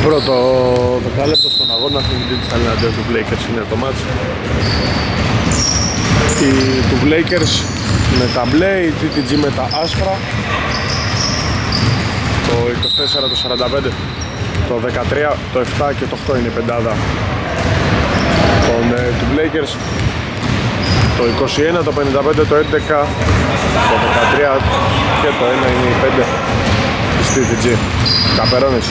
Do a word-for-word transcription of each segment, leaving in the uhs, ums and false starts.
Πρώτο δεκάλεπτο στον αγώνα του Digital εναντίον του Lakers είναι το μάτς. Οι του Lakers με τα μπλε, η τι τι τζι με τα άσπρα. Το είκοσι τέσσερα, το σαράντα πέντε, το δεκατρία, το επτά και το οκτώ είναι η πεντάδα των ε, του Lakers. Το είκοσι ένα, το πενήντα πέντε, το έντεκα, το δεκατρία και το ένα είναι η πέντε της τι τι τζι. Καπερώνης.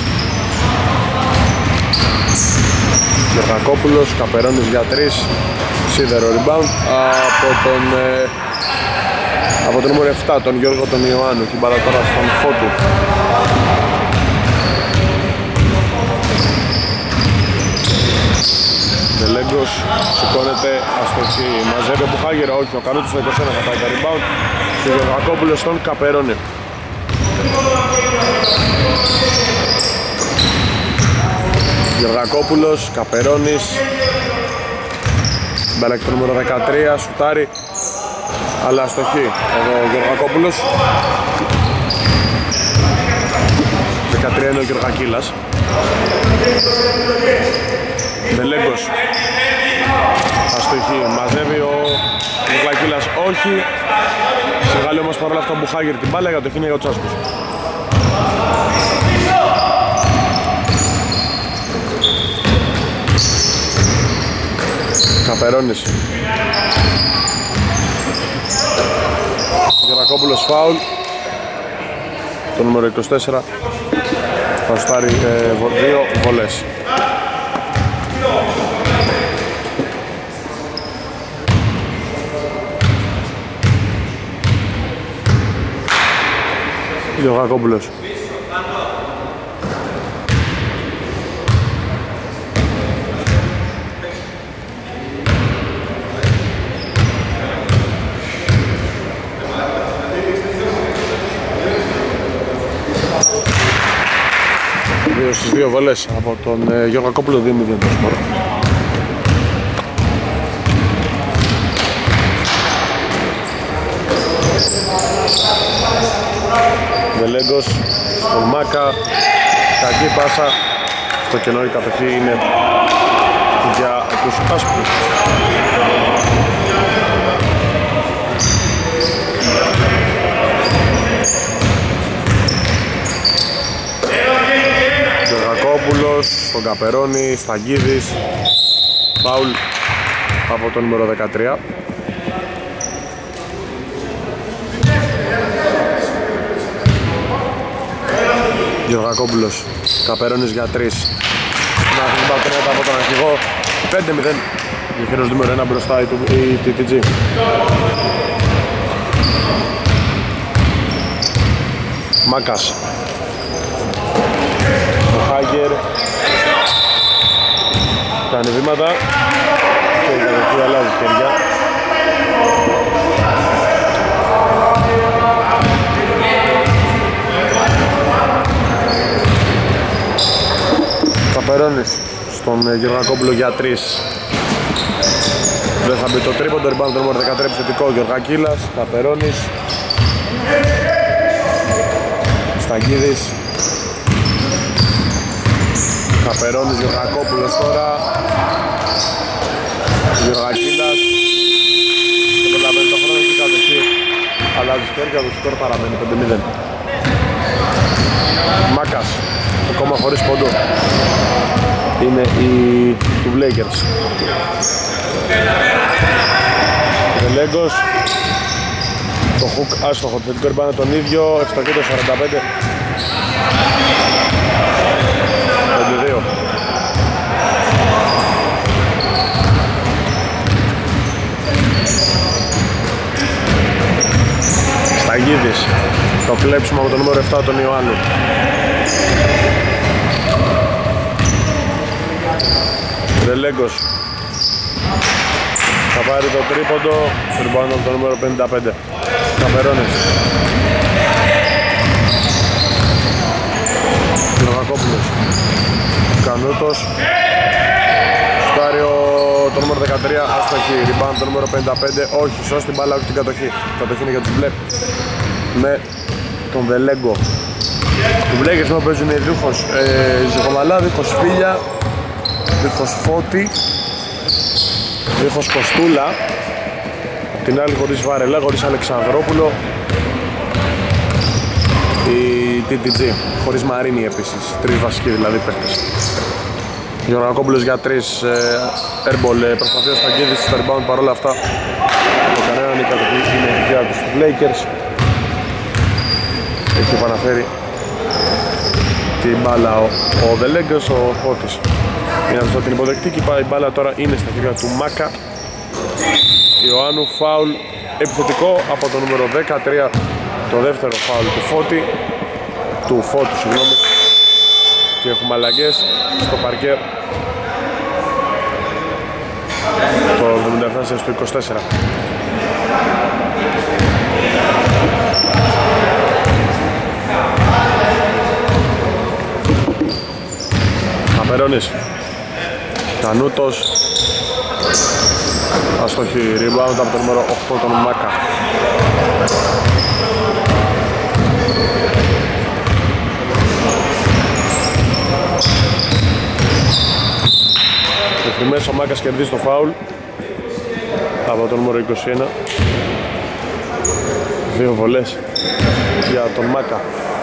Γεωργακόπουλος, Καπερώνης για τρεις, σίδερο rebound από τον ε, από το νούμερο επτά, τον Γιώργο τον Ιωάννου. Την μπάλα τώρα στον Φώτου. Δελέγκος σηκώνεται, αστοχή, μαζεύει από Χάγερα, όχι, ο Κανούτης στο είκοσι ένα θα πάει τα rebound και ο Γεωργακόπουλος στον Καπερώνη. Γεωργακόπουλος, Καπερώνης, μπάλα και το νούμερο δεκατρία, σουτάρει, αλλά αστοχή εδώ ο Γεωργακόπουλος. δεκατρία είναι ο Γεωργακίλας. Δελέγκος, αστοχή, μαζεύει ο Γεωργακίλας, όχι. Βγάλει όμως παρόλα αυτά ο Μπουχάγερ την μπάλα, για το είναι για τους άσπρους. Καπερώνης. Γεωργακόπουλος φάουλ. Το νούμερο είκοσι τέσσερα θα στάρει ε, δύο βολές. Γεωργακόπουλος. Δύο στις δύο βολές από τον ε, Γεωργακόπουλο, δύο μηδέν το σκορ. Δελέγκος στον Μάκα, κακή πάσα, στο κενό η κατοχή είναι για τους άσπρους. Γεωργακόπουλος στον Καπερώνη, Σταγγίδης, φάουλ από το νούμερο δεκατρία. Γεωργακόπουλος, Καπερώνης για τρεις. Να αφήνει μπαλκονέτα από τον αρχηγό. πέντε μηδέν. Γεφύρος νούμερο ένα μπροστά η τι τι τζι. Μάκας. Ο Χάγερ κάνει βήματα και η κατοχή αλλάζει χέρια. Καπερώνης στον Γεωργακόπουλο για τρεις. Δεν θα μπει το τρίποντο, rebound το νούμερο δεκατρία επιθετικό, Γεωργακίλας, Καπερώνης, Σταγγίδης, Καπερώνης, Γεωργακόπουλος τώρα, Γεωργακίλας, και προλαβαίνει το χρόνο και η κατοχή αλλάζει χέρια, το σκορ παραμένει πέντε μηδέν. Μάκας, ακόμα χωρίς πόντο, είναι η του Lakers. Δελέγκος, το hook άστοχο, το θετικό rebound τον ίδιο, ευστοχή το σαράντα πέντε. πέντε δύο. Σταγίδης, το κλέψιμο από το νούμερο επτά τον Ιωάννου. Δελέγκος θα πάρει το τρίποντο, rebound από το νούμερο πενήντα πέντε. Καπερώνης. Γεωργακόπουλος. Κανούτος. Στάριο το νούμερο δεκατρία, αστοχή. Rebound το νούμερο πενήντα πέντε, όχι, σώσει την μπάλα, όχι την κατοχή. Η κατοχή είναι για τους μπλε. Με τον Δελέγκο. Οι Blakers εδώ παίζουν Δούχος ε, Ζεχομαλά, Δούχος Φίλια, Δούχος Φώτη, Δούχος Κοστούλα. Απ' την άλλη χωρίς Βαρελά, χωρίς Αλεξανδρόπουλο. Η τι τι τζι, χωρίς Μαρίνη επίσης, τρεις βασικοί δηλαδή παίκτες. Γεωργακόπουλος για τρεις ε, airball, ε, προσπαθεί ο Σταγκίδης στο rebound, παρόλα αυτά το κανέναν η κατοχή είναι η δικιά τους στους Lakers. Έχει επαναφέρει την μπάλα ο, ο Δελέγκος, ο Φώτης είναι αυτό την υποδεκτική, η μπάλα τώρα είναι στα χέρια του Μάκα. Ιωάννου, φάουλ επιθετικό από το νούμερο δεκατρία, το δεύτερο φάουλ του Φώτη, του Φώτου, συγγνώμη. Και έχουμε αλλαγές στο παρκέ. Το εβδομήντα επτά στο είκοσι τέσσερα. Απερώνης, Τανούτος, αστοχή, rebound από το νούμερο οκτώ, τον Μάκα. Μέχρι μέσα ο Μάκας κερδίζει το φάουλ από το νούμερο είκοσι ένα. Δύο βολές για τον Μάκα.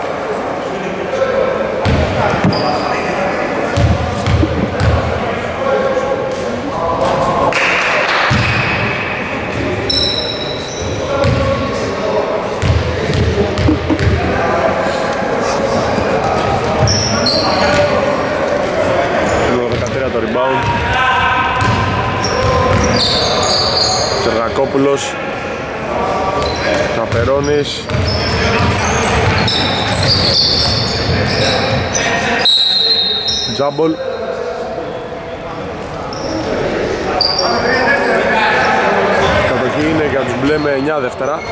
Το rebound Τερνακόπουλος, Καπερώνης, Τζάμπολ, κατοχή είναι για τους μπλε με εννιά δεύτερα.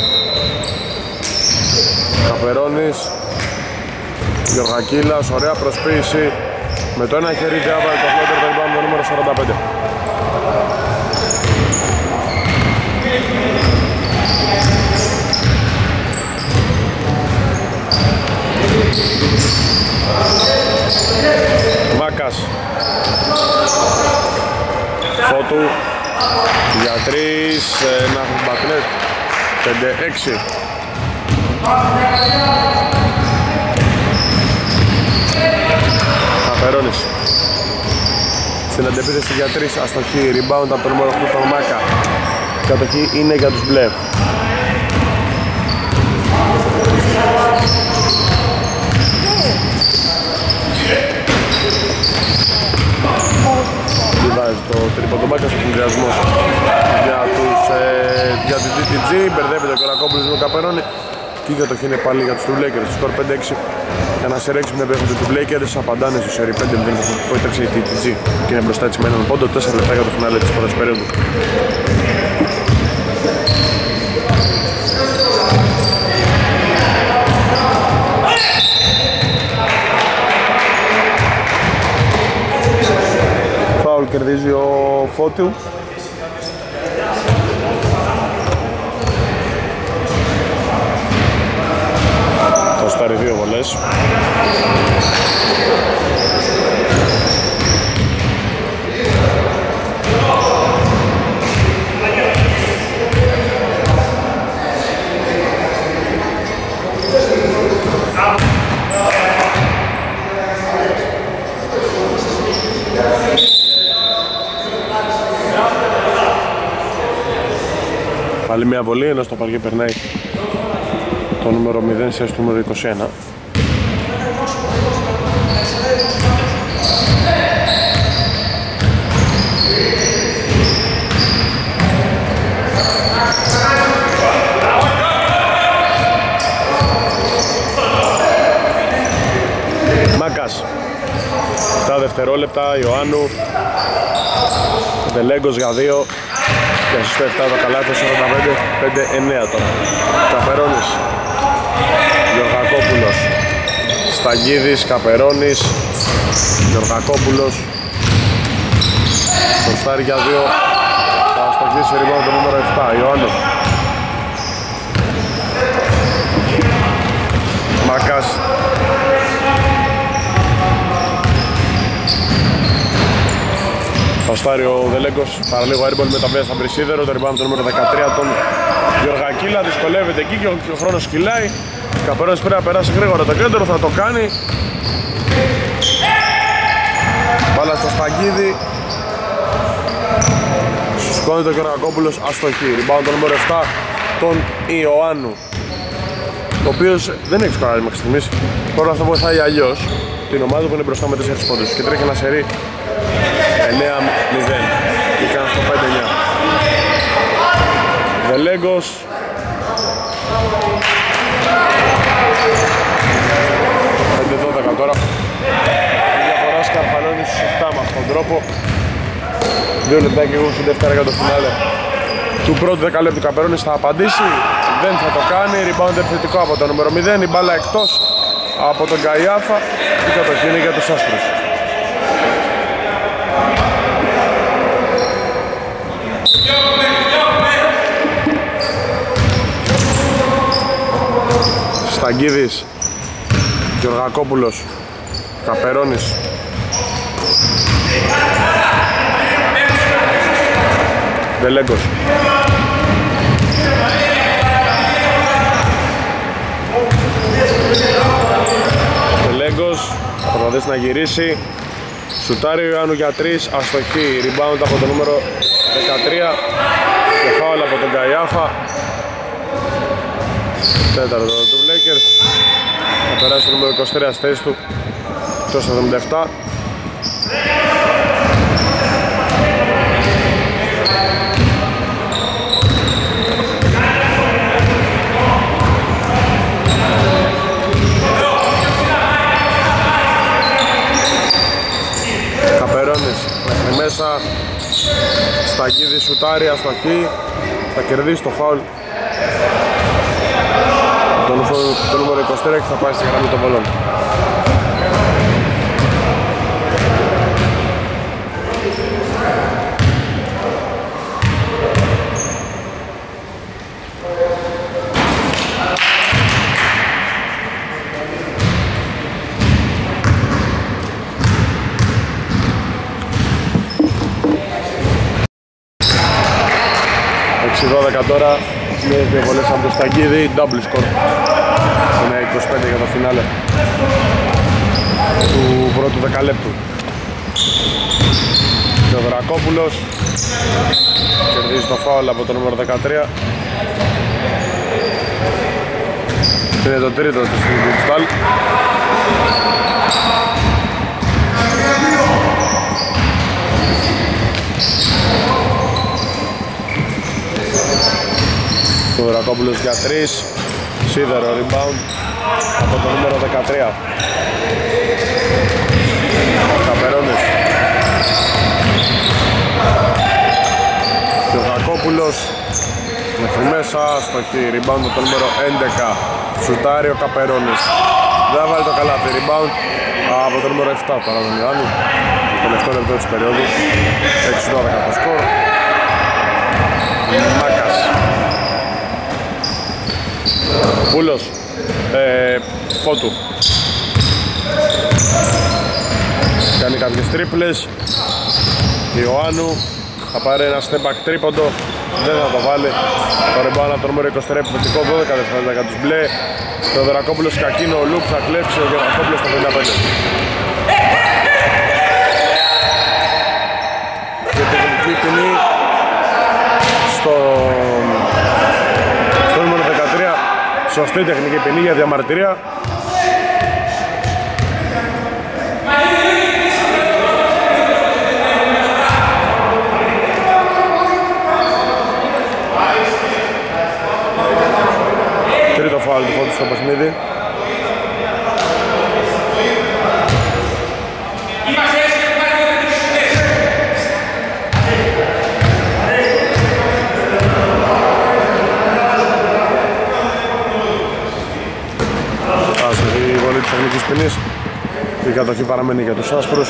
Καπερώνης, Γεωργακίλας, ωραία προσποίηση. Με το ένα χέρι και άβαλε το φλότερ το rebound το νούμερο σαράντα πέντε. Μάκας, Φώτου για τρεις, ένα μπακνέτ, πέντε έξι. Καπερώνης στην αντεπίθεση για τρεις, αστοχή, rebound από το νούμερο οκτώ τον Μάκα. Η κατοχή είναι για τους μπλε. Τι βάζει το τρίποντο Μάκας, ο συνδυασμός για τους ε, για τη τι τι τζι, μπερδεύεται ο Κερακόπουλος με τον Καπερώνη. Και η κατοχή είναι πάλι για τους Lakers, σκορ πέντε έξι. Για να σερέξουμε να παίχνουν του Lakers, απαντάνε στο σερί πέντε μηδέν που έτρεξε η τι τι τζι και είναι μπροστά έτσι με έναν πόντο, τέσσερα λεπτά για το φινάλε της πρώτης περίοδου. Φάουλ κερδίζει ο Φώτιου. Το στάρει δύο βολές. Πάλι μια βολή, ενώ στο παρκέ περνάει το νούμερο μηδέν σε το νούμερο είκοσι ένα. Μάκας, τα δευτερόλεπτα, Ιωάννου, Δελέγκος για δύο. Και στο επτά το καλάθι, σαράντα πέντε πέντε εννέα τώρα. Καπερώνης, Γεωργακόπουλος, Σταγίδης, Καπερώνης, Γεωργακόπουλος, το στάρι για δύο, θα αστοχίσει rebound το νούμερο επτά, Ιωάννου. Μάκας, Σουτάρει ο Δελέγκος, παραλίγο airball με τα πλaya στα Μπρισίδερο, το rebound το νούμερο δεκατρία τον Γιωργακίλα, δυσκολεύεται εκεί και ο, και ο χρόνος κυλάει. Καπερώνης πρέπει να περάσει γρήγορα το κέντρο, θα το κάνει. Μπάλα στο Σταγκίδη. Σηκώνει τον Γιωργακόπουλος, αστοχή. Rebound το νούμερο επτά τον Ιωάννου, ο οποίος δεν έχει σκοράρει μέχρι στιγμής. Τώρα αυτό βοηθάει αλλιώς την ομάδα που είναι μπροστά με τέσσερις πόντους και τρέχει ένα σερί εννέα μηδέν και κάνει στο πέντε εννέα. Δελέγκος. πέντε δώδεκα τώρα. Η διαφορά σκαρφαλώνει στους επτά με αυτόν τον τρόπο. Δύο λεπτά και εγώ στην δεύτερα για το φινάλε του πρώτου δεκαλέπτου. Καπερώνης θα απαντήσει, δεν θα το κάνει. Rebound επιθετικό από το νούμερο μηδέν, η μπάλα εκτός από τον Καϊάφα. Η κατοχή είναι για τους άσπρους. Σταγκίδης, Γιωργακόπουλος, Καπερώνης. Δελέγκος. Δελέγκος θα προσπαθήσει να γυρίσει. Σουτάρει ο Ιωάννου για τρεις, αστοχή. Rebound από το νούμερο δεκατρία και φάουλ από τον Καϊάφα. Τέταρτο του Lakers. Θα περάσει το νούμερο είκοσι τρία στη θέση του, το εβδομήντα επτά. Καπερώνης μέχρι μέσα. Σταγκίδη σουτάρει, αστοχή. Θα κερδίσει το φάουλ το νούμερο είκοσι τρία και θα πάει στη γραμμή των βολών. έξι δώδεκα τώρα. Με δύο βολές από το Σταγκίδη, double score. Είναι είκοσι πέντε για το φινάλε του πρώτου δεκαλέπτου. Και ο Δρακόπουλος κερδίζει το φάουλ από το νούμερο δεκατρία. Είναι το τρίτο του Σταλ. Ο Δρακόπουλος για τρεις. Σίδερο rebound από το νούμερο δεκατρία. Καπερώνης. Και ο Δρακόπουλος μέχρι μέσα, στοχή. Rebound από το νούμερο έντεκα. Σουτάρει ο Καπερώνης. Δεν θα βάλει το καλάθι. Rebound από το νούμερο επτά παρά τον Ιωάννου. Το τελευταίο λεπτό της περίοδου. έξι δώδεκα το σκορ. Μάκας. Πούλος, ε, Φώτου. Κάνει κάποιες τρίπλες. Ιωάννου θα πάρει ένα step back τρίποντο. Δεν θα το βάλει. Το rebound από το νούμερο είκοσι τρία επιθετικό, δώδεκα δευτερόλεπτα για τους μπλε. Το Δρακόπουλος κακίνο, ο Λουκ θα κλέψει, ο Δρακόπουλος το πενήντα πέντε. Και τεχνική ποινή στο... στο νούμερο δεκατρία. Σωστή τεχνική ποινή για διαμαρτυρία. Τρίτο φάουλ του Φώτου στο παιχνίδι. Η βολή της τεχνικής ποινής. Η κατοχή παραμένει για τους άσπρους.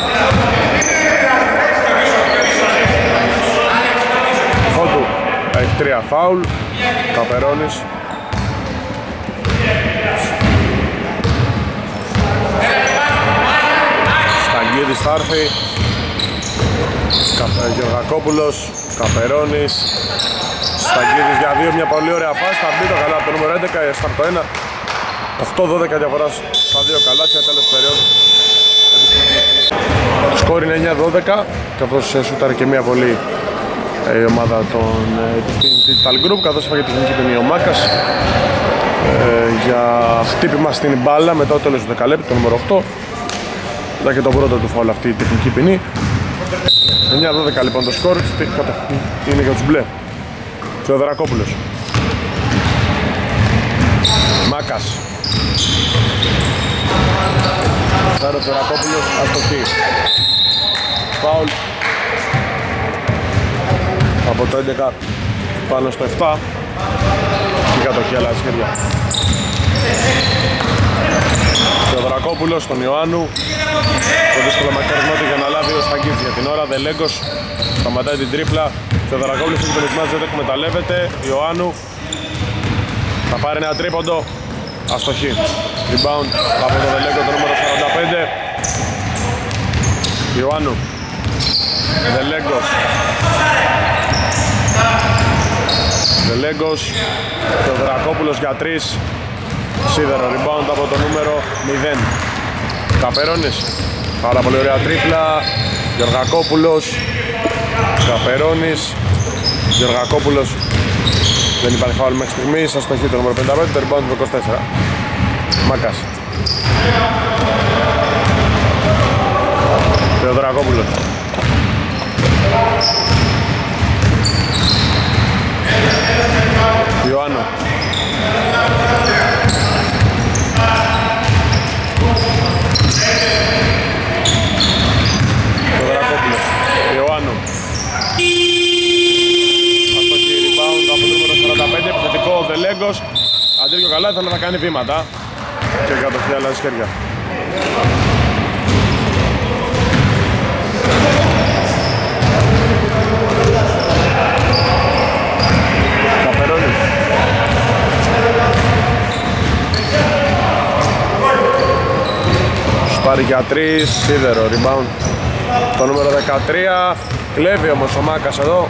Φώτου έχει Τρία φάουλ, Καπερώνης. Σταγγίδης θα έρθει. Γεωργακόπουλος, Καπερώνης. Σταγγίδης για δύο, μια πολύ ωραία φάση. Θα μπει το καλά από το νούμερο έντεκα, στα το ένα. οκτώ δώδεκα διαφορά στα δύο καλάθια, τέλος περίοδου. Το σκόρ είναι εννιά δώδεκα, καθώς σούταρε και μια βολή η ομάδα των Digital Group, καθώς έφαγε τη γενική ποινή ο Μάκας ε, για χτύπημα στην μπάλα μετά το τέλος του δεκαλέπτου, το νούμερο οκτώ. Ήταν και το πρώτο του φάουλ αυτή η τεχνική ποινή. εννιά δώδεκα λοιπόν το σκορ, είναι για τους μπλε. Θεοδωρακόπουλος. Μάκας. Φάρε ο Θεοδωρακόπουλος, αστοχή. Φάουλ από το έντεκα πάνω στο επτά και κατοχή αλλά σχέδια. Θεοδωρακόπουλος στον Ιωάννου, το δύσκολο μακαρισμό του για να λάβει ο Σταγγίδης για την ώρα. Δελέγκος σταματάει την τρίπλα. Θεοδωρακόπουλος έχει το μισμάτζ, δεν εκμεταλλεύεται. Ιωάννου θα πάρει ένα τρίποντο, αστοχή. Rebound από το Δελέγκο, το νούμερο σαράντα πέντε. Ιωάννου, Δελέγκος, Δελέγκος, Θεοδωρακόπουλος για τρεις. Σίδερο, rebound από το νούμερο μηδέν. Καπερώνης, πάρα πολύ ωραία τρίπλα. Γεωργακόπουλος, Καπερώνης, Γεωργακόπουλος. Δεν υπάρχει φάουλ μέχρι στιγμής, αστοχή το νούμερο πενήντα πέντε, το rebound του είκοσι τέσσερα. Μάκας. Θεοδωρακόπουλος. Ιωάννου. Θεοδωρακόπουλος. Ιωάννου. Αστοχή, rebound από το νούμερο σαράντα πέντε, επιθετικό ο Δελέγκος. Αντίρκιο καλά, ήθελε να κάνει βήματα και κατοχή αλλάζει χέρια. Καπερώνης. Σπάρει για τρεις, σίδερο, rebound το νούμερο δεκατρία. Κλέβει όμως ο Μάκας εδώ.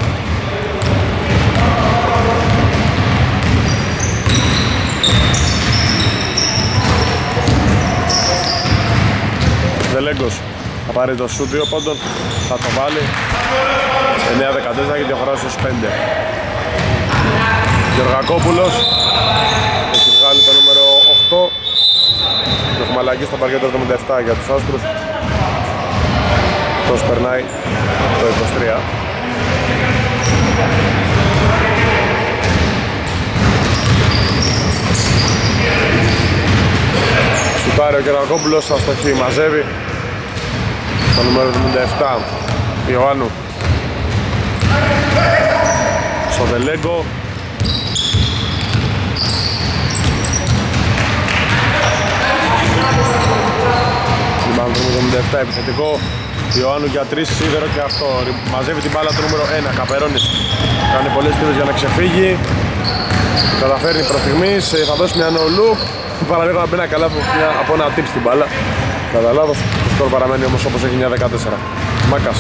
Δελέγκος θα πάρει το σουτ δύο πόντων, θα το βάλει. Εννιά δεκατέσσερα και διαφορά στους πέντε. Γεωργακόπουλος έχει βγάλει το νούμερο οκτώ. Και έχουμε αλλαγή στο παρκέτο εβδομήντα επτά για τους άσπρους. Τόσο περνάει το είκοσι τρία. Σουτάρει ο Γεωργακόπουλος, αστοχή, μαζεύει το νούμερο εβδομήντα επτά. Ιωάννου στο Δελέγκο. Λιμάνο εβδομήντα επτά, επιθετικό. Ιωάννου για τρεις, σίδερο και αυτό. Μαζεύει την μπάλα το νούμερο ένα. Καπερώνης κάνει πολλές τύρες για να ξεφύγει. Καταφέρνει προς στιγμής, θα δώσει μια no look. Παραλίγο να μπει ένα καλά από ένα tip στην μπάλα. Κατά λάθος, το σκορ παραμένει όμως όπως έχει εννιά δεκατέσσερα. Μάκας.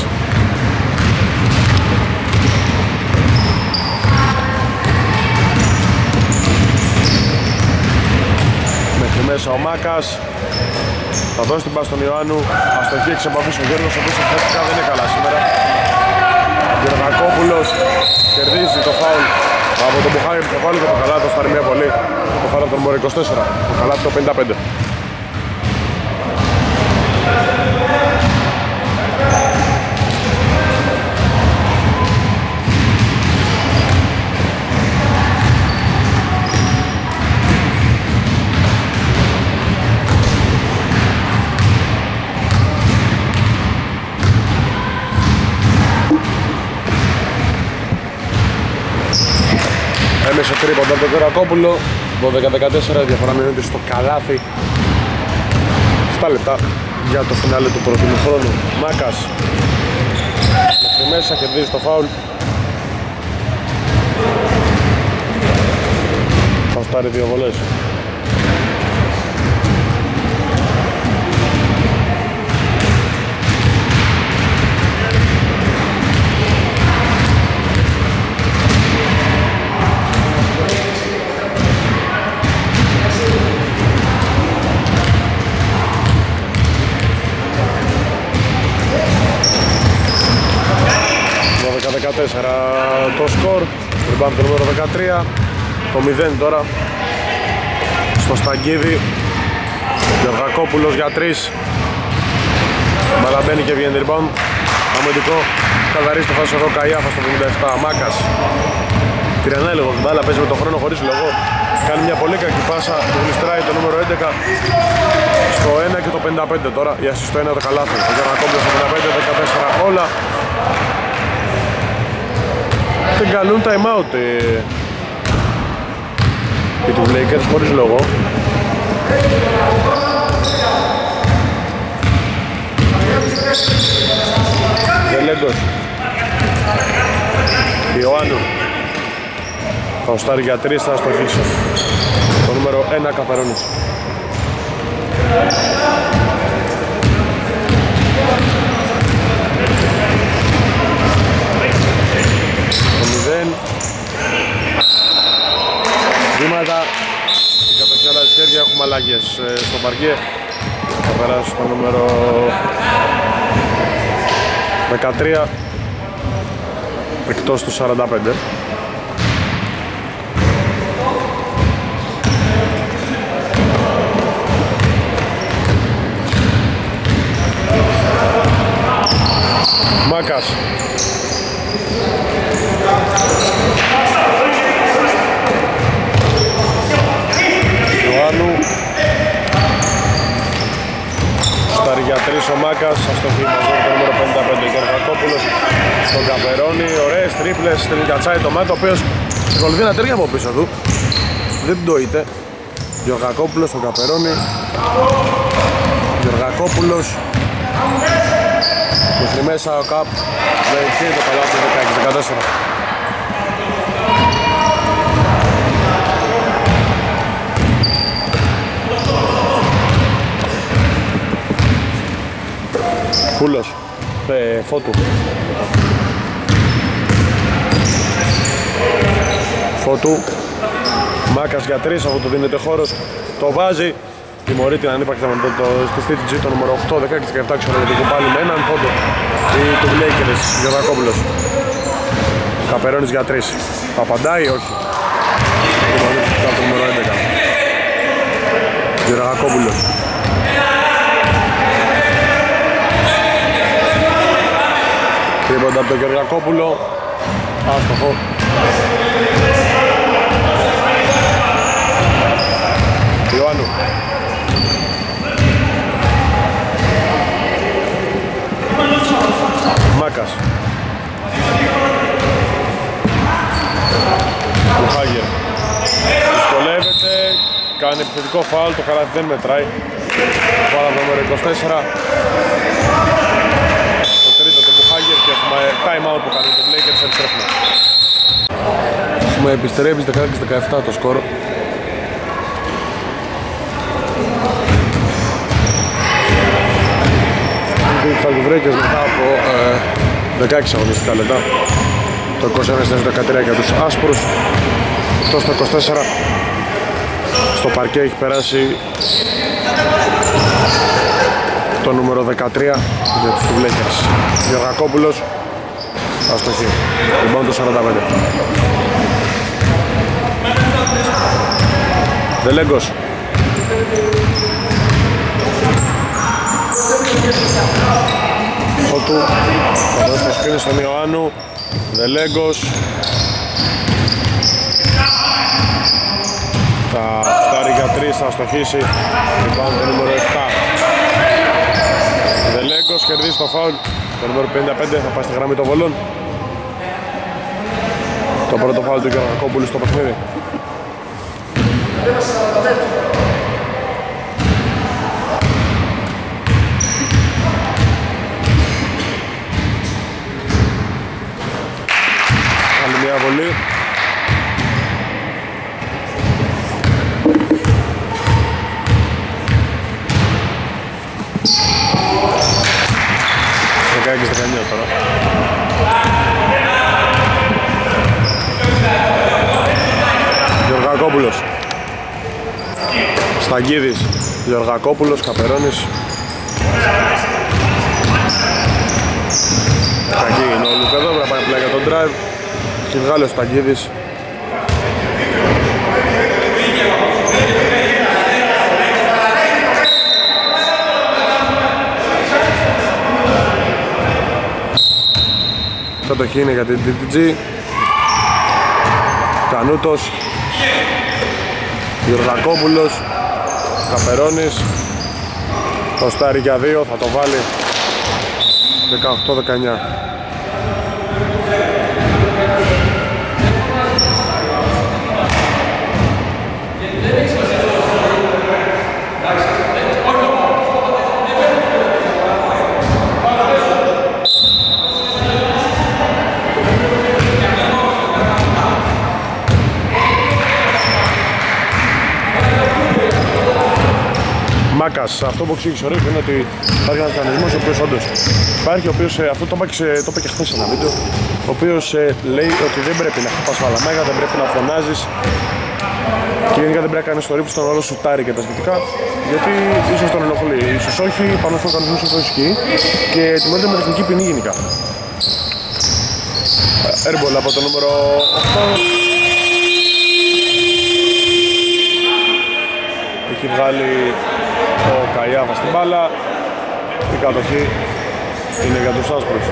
Μέχρι μέσα ο Μάκας. Θα δώσει την πάση στον Ιωάννου. Αστοχή εξ επαφής ο Γιώργος, ο οποίος εξαιρετικά δεν είναι καλά σήμερα. Γεωργακόπουλος κερδίζει το φάουλ από τον Μπουχάη που θα βάλει το Καλάτο, θα πάρει μια βολή. Το φάουλ από τον νούμερο είκοσι τέσσερα, το Καλάτο το πενήντα πέντε. Έμεσε τρίποντα από τον Γεωργακόπουλο, δώδεκα δεκατέσσερα, η διαφορά μειώνεται στο καλάθι. επτά λεπτά για το φινάλε του πρώτου χρόνου. Μάκας μέχρι μέσα, κερδίζει το φάουλ. πάρει δύο βολές. δώδεκα δεκατέσσερα το σκορ. Rebound το νούμερο δεκατρία. Το μηδέν τώρα στο Σταγκίδη. Γεωργακόπουλος για τρεις. Μπαλά μπαίνει και βγαίνει rebound. Αμυντικό. Καθαρίζει το φάσο εδώ Καϊάφα στο πενήντα επτά. Μάκας. Τριανάει λίγο την μπάλα, παίζει με τον χρόνο χωρίς λόγο. Κάνει μια πολύ κακή πάσα. Του γλιστράει το νούμερο έντεκα στο ένα και το πενήντα πέντε τώρα. Για στο ένα το καλάθι. Ο Γεωργακόπουλος στο πενήντα πέντε δεκατέσσερα όλα. Δεν καλούν time out ε, οι του Lakers χωρίς λόγο. Δελέγκος Ιωάννου θα οστάρει για τρεις, θα αστοχίσει. Το νούμερο ένα Καπερώνης. Βήματα, η κατοχή άλλα χέρια, έχουμε αλλαγές στο παρκέ. Θα περάσει στο νούμερο δεκατρία εκτός του σαράντα πέντε. Μάκας. Ιωάννου. Στάρει για τρεις ο Μάκας, αστοχή μαζί το νούμερο πενήντα πέντε Γεωργακόπουλος στον Καπερώνη, ωραίες τρίπλες, στην κατσάει το Μάκο, ο οποίος ακολουθεί ένα τρίγια από πίσω του, δεν την τοείται. Γεωργακόπουλος στον Καπερώνη, Γεωργακόπουλος μέχρι μέσα ο Καπ, δέχει το καλάθι δεκαέξι δεκατέσσερα. Πούλος, ε, Φώτου. Φώτου. Μάκας για τρεις, αφού του δίνεται χώρος. Το βάζει. Τιμωρεί την ανύπαρκτη με το, το, στη στήτη G το νούμερο οκτώ, δεκαέξι δεκαεπτά ξενοδοτικού πάλι με έναν πόντο. Η του Lakers, Γεωργακόπουλος. Καπερώνης για τρεις. Θα απαντάει, όχι. Τιμωρεί το νούμερο έντεκα. Γεωργακόπουλος. Τρίποντα από τον Γεωργακόπουλο. Άστοχο. Ιωάννου. Μάκας. Κουχάγερ. Δυσκολεύεται. Κάνει επιθετικό φάουλ. Το καλάθι δεν μετράει. Φάουλ από νούμερο είκοσι τέσσερα. Και έχουμε time out που κάνει το Lakers, επιστρέφουμε. Έχουμε επιστρέψει δεκαέξι δεκαεπτά το σκορ. Οι Lakers μετά από ε, δεκαέξι αγωνιστικά λεπτά. Το είκοσι ένα στις δεκατρία για τους άσπρους. Εκτός το είκοσι τέσσερα. Στο παρκέ έχει περάσει το νούμερο δεκατρία για τους του Lakers. Γεωργακόπουλος, αστοχή. Rebound το σαράντα πέντε. Δελέγκος. Φώτου. Θα δώσει το σκρίνι στον Ιωάννου. Δελέγκος. Θα στάρει για τρεις, θα αστοχίσει. Rebound το νούμερο επτά. Δελέγκος κερδίζει το φάουλ. Το νούμερο πενήντα πέντε θα πάει στη γραμμή των βολών. Το πρώτο φάουλ του Γεωργακόπουλου στο παιχνίδι. Άλλη μια βολή. Σταγκίδης, Γεωργακόπουλος, Καπερώνης. Κακή είναι ο Λουκ εδώ, πρέπει να πάει απλά για τον drive. Έχει βγάλει ο Σταγκίδης. Κατοχή είναι για την ντι τι τζι. Κανούτος, Γεωργακόπουλος, Καπερώνης. Το στάρι για δύο, θα το βάλει δεκαοκτώ δεκαεννιά. Μάκας, αυτό που εξήγησε ο Ρίκ είναι ότι υπάρχει ένας μηχανισμός ο οποίος όντως υπάρχει, ο οποίος, αυτό το είπα και χθες σε ένα βίντεο, ο οποίος ε, λέει ότι δεν πρέπει να χτυπάς φαλαμέγα, δεν πρέπει να φωνάζεις και γενικά δεν πρέπει να κάνεις το ρίπ στον όλο σουτάρι και τα σχετικά, γιατί ίσως τον ενοχλεί, ίσως όχι, πάνω στον κανονισμό αυτό ισχύει και τιμωρείται με τεχνική ποινή γενικά. Airball από το νούμερο οκτώ. Έχει βγάλει ο Καϊάβας στην μπάλα. Η κατοχή είναι για τους άσπρους.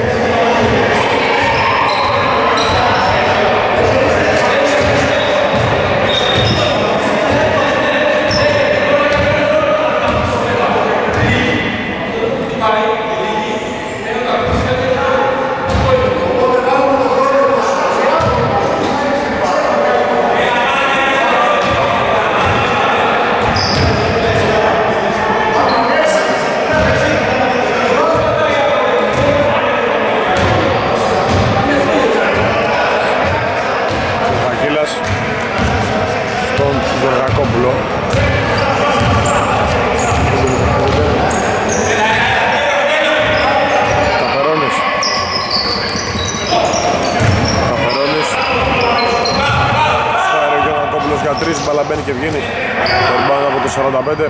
Μπάλα μπαίνει και βγαίνει το rebound από το σαράντα πέντε.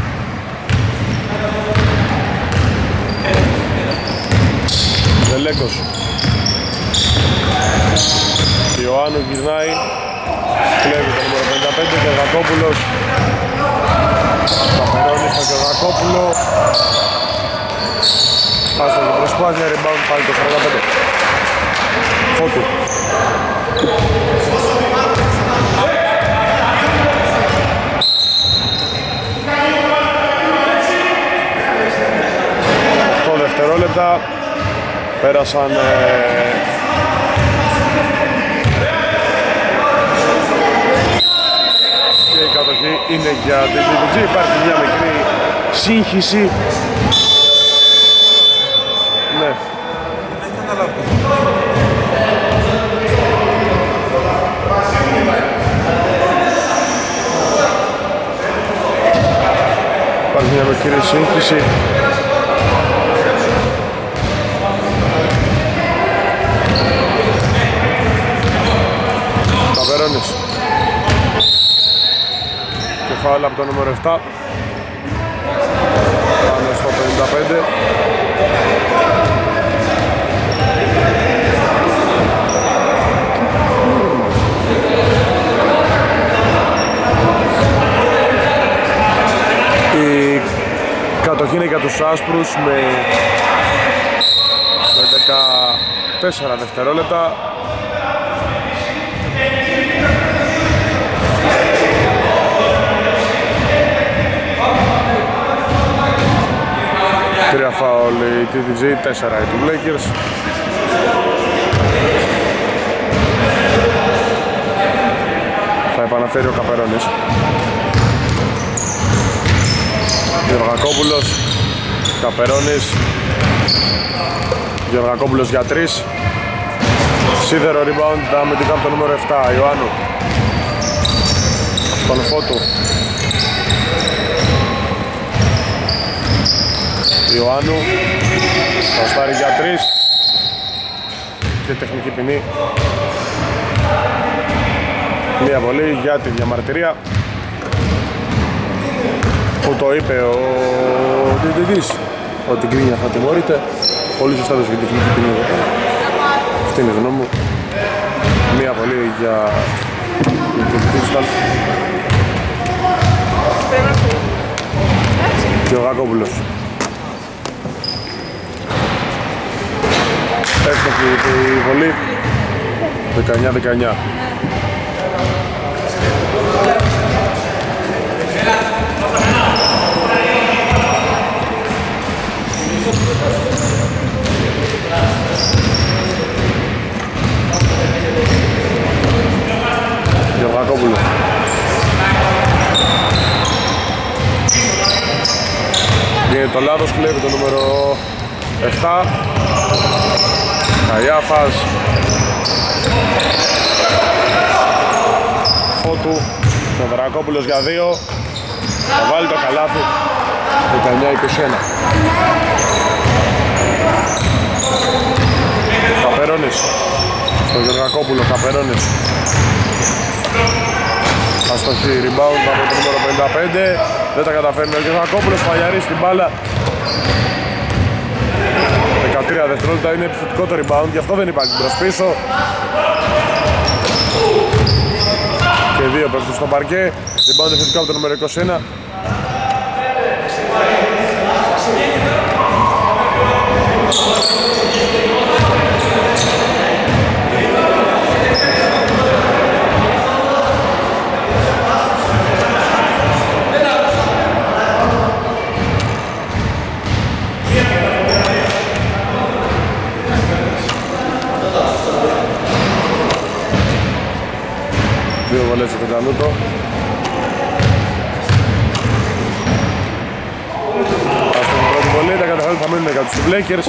Ζελέκος, Ιωάννου γυρνάει, κλέβει το νούμερο πενήντα πέντε, Γεωργακόπουλος, Καπερώνης στο Γεωργακόπουλο, πάση και προσπάθεια, rebound πάλι το σαράντα πέντε. Φώτου. Δευτερόλεπτα πέρασαν ε... και η κατοχή είναι για την ντι τι τζι. Υπάρχει μια μικρή σύγχυση. Ναι. Υπάρχει μια μικρή σύγχυση. Καπερώνης και φάουλ από το νούμερο επτά πάνω στο πενήντα πέντε. Η κατοχή είναι για τους άσπρους με δεκατέσσερα δευτερόλεπτα. Τρία φάουλ η ντι τι τζι, τέσσερα οι του Lakers. Θα επαναφέρει ο Καπερώνης. Γεωργακόπουλος, Καπερώνης, Γεωργακόπουλος για τρεις. Σίδερο rebound αμυντικά από το νούμερο επτά, Ιωάννου. Στον Φώτου. Ιωάννου, θα στάρει για τρεις και τεχνική ποινή. Μία βολή για τη διαμαρτυρία. που το είπε ο διαιτητής ότι γκρίνια θα τιμωρείται. Πολύ σωστά το τεχνική ποινή εδώ. Αυτή είναι η γνώμη μου. Μία βολή για την Κρίσταλ. Και ο Γακόπουλος. Εύστοχη η βολή. δεκαεννιά δεκαεννιά. Γεωργακόπουλο. Γίνεται το λάθος, κλέβει το νούμερο επτά. Καϊάφας. Φώτου. Γεωργακόπουλος για δύο. Θα βάλει το καλάθι. δεκαεννιά είκοσι ένα. Καπερώνης. Στο Γεωργακόπουλο, Καπερώνης. Αστοχή, rebound από το νούμερο πενήντα πέντε. Δεν τα καταφέρνει ο Γεωργακόπουλος, φαλιαρίζει την μπάλα. δεκατρία δευτερόλεπτα, είναι επιθετικό το rebound, γι' αυτό δεν υπάρχει μπρος πίσω. Και δύο πέφτουν στο παρκέ. Rebound επιθετικό από το νούμερο είκοσι ένα. Δύο βολές για τον Κανούτο. Άστον την πρώτη βολή, τα καταφέρουν θα μείνουν για τους Lakers.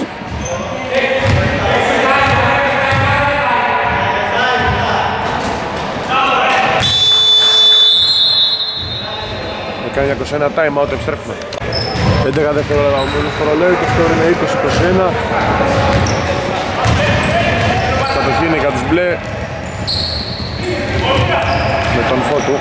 δεκαεννιά είκοσι ένα time out, επιστρέφουμε. έντεκα δευτερόλεπτα στο ρολόι, το σκορ είναι είκοσι είκοσι ένα. Κατοχή είναι για τους μπλε. Με τον Φώτου.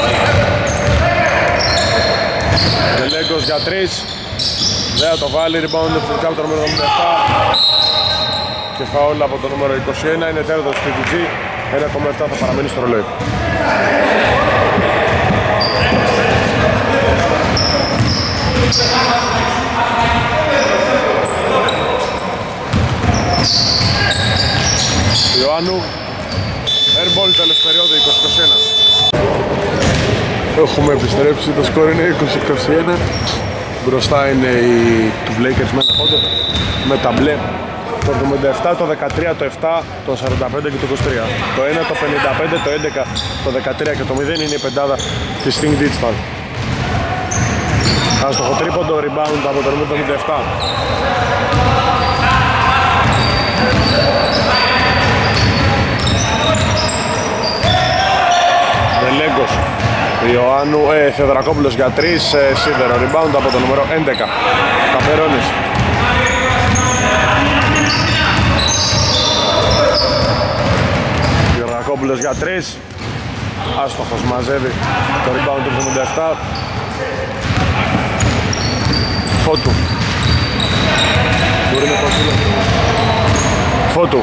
Δελέγκος για τρεις. Δεν θα το βάλει, rebound επιθετικά από το νούμερο εβδομήντα επτά. Και φαούλ από το νούμερο είκοσι ένα, είναι τέρδος του πι τζι. ένα κόμμα επτά θα παραμείνει στο ρολόι. Ιωάννου. Airball τέλος περίοδου είκοσι είκοσι ένα. Έχουμε επιστρέψει, το σκορ είναι είκοσι είκοσι ένα. Μπροστά είναι οι του Lakers με ένα πόντο, με τα μπλε. Το εβδομήντα επτά, το δεκατρία, το επτά, το σαράντα πέντε και το είκοσι τρία. Το ένα, το πενήντα πέντε, το έντεκα, το δεκατρία και το μηδέν είναι η πεντάδα της Sting Digital. Άστοχο τρίποντο, rebound από το εβδομήντα επτά. Δελέγκος, Ιωάννου, ε, Θεοδρακόπουλος για τρεις, ε, σίδερο, rebound από το νούμερο έντεκα. Καπερώνης. Θεοδρακόπουλος για τρεις, άστοχος, μαζεύει το rebound του εβδομήντα επτά. Φώτου. Μπορεί να πω Φώτου.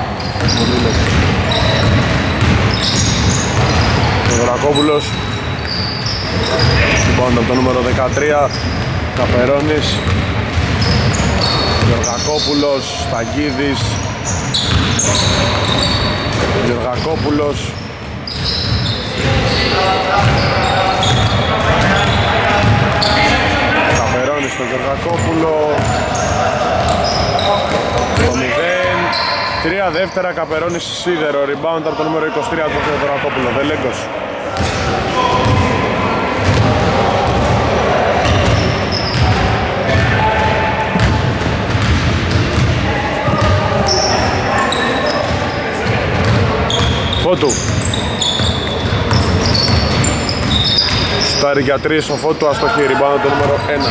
Θεοδρακόπουλος. Λοιπόν, από το νούμερο δεκατρία. Καπερώνης. Γεωργακόπουλος. Σταγίδης. Γεωργακόπουλος. Καπερώνης στον Γεωργακόπουλο. Το μηδέν. Τρία δεύτερα, Καπερώνης σίδερο. Rebound από το νούμερο είκοσι τρία του Γεωργακόπουλο. Δελέγκος. Φώτου. Στάρι για τρεις ο Φώτου, αστοχή, rebound το νούμερο ένα.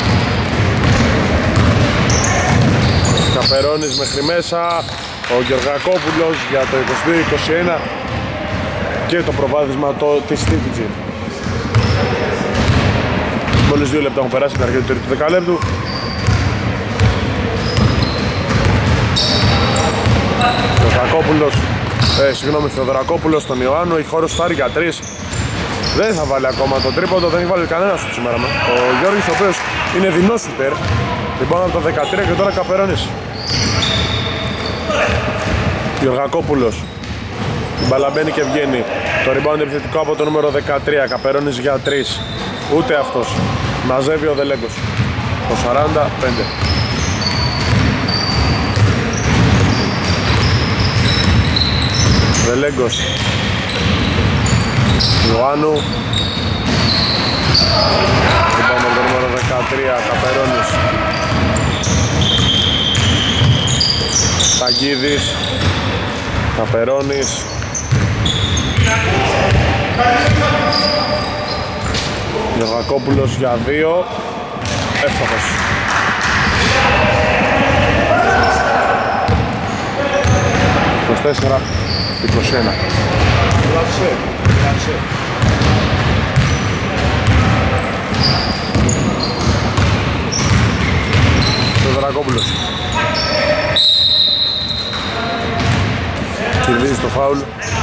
Καπερώνης μέχρι μέσα, ο Γεωργακόπουλος για το είκοσι δύο είκοσι ένα και το προβάδισμα το, της Τίτιτζη. Μόλις δύο λεπτά έχουν περάσει την αρχή του τρίτου δεκαλέπτου. Θεοδωρακόπουλος, ε, συγγνώμη, Θεοδωρακόπουλος στον Ιωάννου, έχει χώρο στάρει για τρεις. Δεν θα βάλει ακόμα το τρίποντο, δεν έχει βάλει κανένα σου σήμερα. Ο Γιώργης, ο οποίος είναι δεινός σούτερ, λοιπόν από το δεκατρία και τώρα Καπερώνης. Γεωργακόπουλος, την μπάλα μπαίνει και βγαίνει. Το rebound επιθετικό από το νούμερο δεκατρία, Καπερώνης για τρεις. Ούτε αυτός. Μαζεύει ο Δελέγκος. Το σαράντα πέντε. Δελέγκος. Ιωάννου. Λοιπόν με το νούμερο δεκατρία, Καπερώνης. Σταγκίδης. Καπερώνης. Γεωργακόπουλος για δύο. Εύστοχος. είκοσι τέσσερα είκοσι ένα. Θεοδωρακόπουλος. Κερδίζει το φάουλ.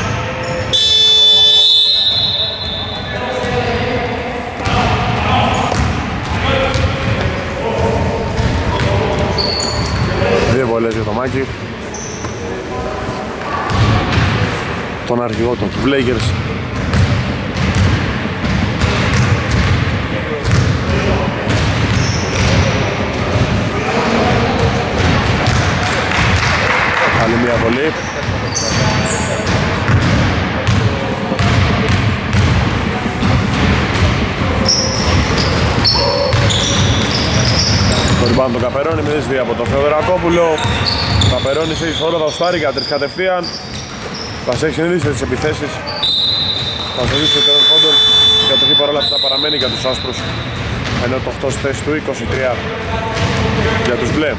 Δύο βολές για το Μάκη. Τον αρχηγό των Blazers. Άλλη μία βολή. Το ριμπάουντ τον Καπερώνη, μηδέν δύο από τον Θεοδωρακόπουλο. Ο Καπερώνης έχει χώρο, θα ουστάρει για τρεις κατευθείαν. Θα έχει συνειδήσει τις επιθέσεις. Θα ζητήσει το τέλος πόντων. Η κατοχή παρόλα αυτά παραμένει για τους άσπρους. Ενώ το οκτώ στη θέση του είκοσι τρία για τους μπλε.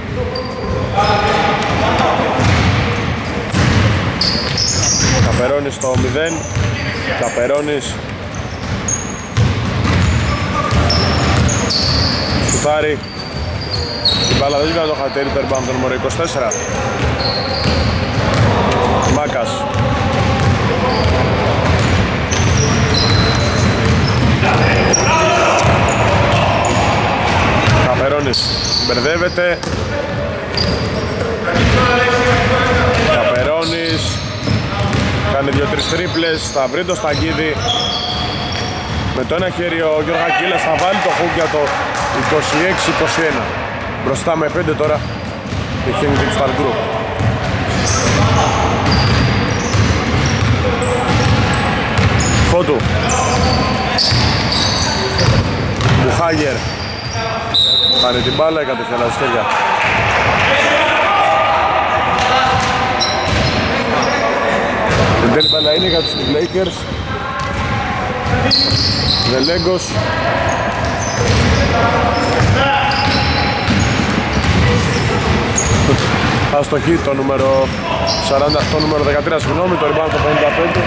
Καπερώνης στο μηδέν. Καπερώνης. Σουτάρει. Η μπάλα δεν βγάζει το χατέρι, το rebound το νούμερο είκοσι τέσσερα. Μάκας. Καπερώνης μπερδεύεται. Καπερώνης κάνει δύο τρεις τρίπλες, θα βρει το Σταγκίδη. Με το ένα χέρι ο Γεωργακίλας θα βάλει το χουκ για το είκοσι έξι είκοσι ένα. Μπροστά με πέντε τώρα η Think Digital Group. Φώτου. Μπουχάγερ. Πάρει την μπάλα, έκανε τα χέρια. Η τέλη μπάλα είναι για τους Lakers. Δελέγκος. Αστοχή το νούμερο σαράντα, το νούμερο δεκατρία, συγγνώμη, το rebound το πενήντα πέντε.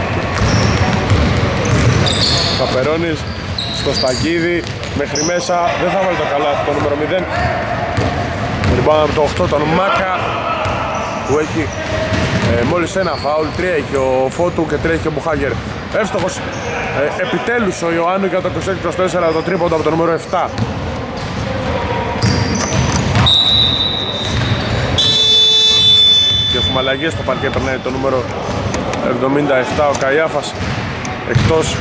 Καπερώνης στο Σταγκίδη, μέχρι μέσα, δεν θα βάλει το καλάθι το νούμερο μηδέν. Rebound από το οκτώ, τον Μάκα, που έχει ε, μόλις ένα φάουλ, τρία έχει ο Φώτου και τρία έχει ο Μπουχάγερ. Εύστοχος ε, επιτέλους ο Ιωάννου για το είκοσι έξι είκοσι τέσσερα, το τρίποντο από το νούμερο επτά. Και έχουμε αλλαγές στο παρκέ, περνάει το νούμερο εβδομήντα επτά ο Καϊάφας εκτός,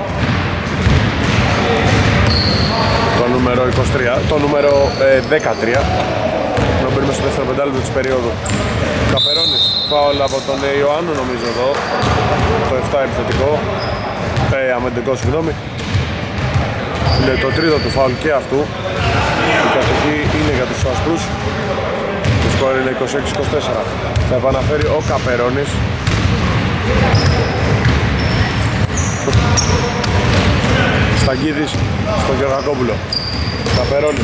το νούμερο είκοσι τρία, το νούμερο ε, δεκατρία, να μπαίνουμε στο δεύτερο πεντάλεπτο της περίοδου. Καπερώνης, φάουλ από τον Ιωάννου νομίζω εδώ, το επτά επιθετικό, ε, αμυντικό συγγνώμη. Είναι το τρίτο του φάουλ και αυτού, η κατοχή είναι για τους άσπρους. Το σκορ είναι είκοσι έξι είκοσι τέσσερα. Θα επαναφέρει ο Καπερώνης. Σταγκίδης στον Γεωργακόπουλο. Καπερώνης.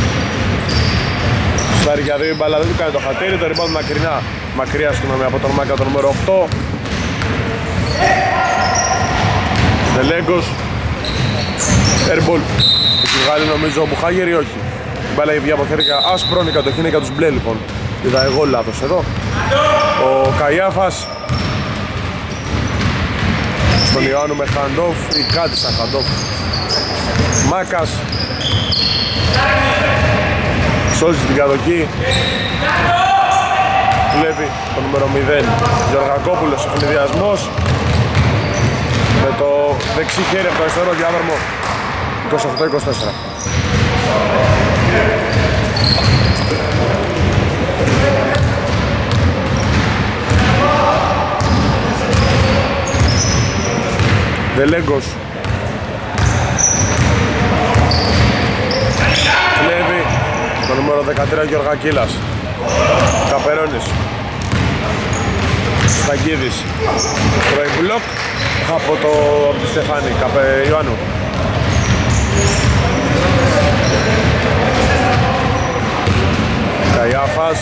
Στάρει για δύο, η μπάλα δεν του κάνει το χατήρι. Το rebound μακρινά, μακριά συγγνώμη, από τον Μάκα το νούμερο οκτώ. Δελέγκος. Airball. Έχει βγάλει νομίζω ο Μπουχάγερ ή όχι. Η μπάλα έχει βγει από χέρια άσπρον, η κατοχή είναι για τους μπλε λοιπόν. Είδα εγώ λάθος εδώ. Ο Καϊάφας στον Ιωάννου με Χαντόφ ή κάτι σαν Χαντόφ. Μάκας σώζει την κατοχή. Βλέπει το νούμερο μηδέν Γεωργακόπουλος, ευνηδιασμός με το δεξί χέρι από το αριστερό διάδρομο. Είκοσι οκτώ είκοσι τέσσερα. Δελέγκος κλέβει το νούμερο δεκατρία Γεωργακίλας. Καπερώνης, Σταγκίδης, τρώει μπλοκ από το από τη Στεφάνη, Καπε Ιωάννου. Καϊάφας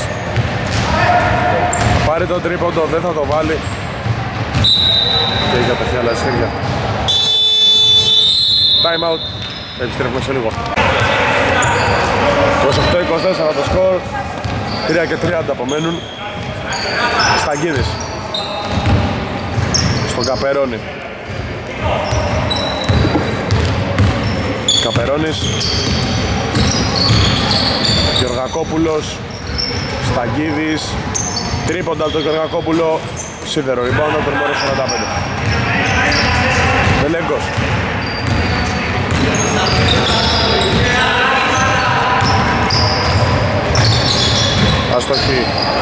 πάρει το τρίποντο, δεν θα το βάλει και για τα χιάλα σχέδια. Time out, επιστρέφουμε σε λίγο. είκοσι οκτώ είκοσι τέσσερα το σκορ, τρία και τριάντα απομένουν. Σταγκίδης στον Καπερώνη. Καπερώνης, Γεωργακόπουλος, Σταγκίδης, τρίποντα από τον Γεωργακόπουλο, σίδερο rebound το νούμερο σαράντα πέντε. Δελέγκος. Αστοχή.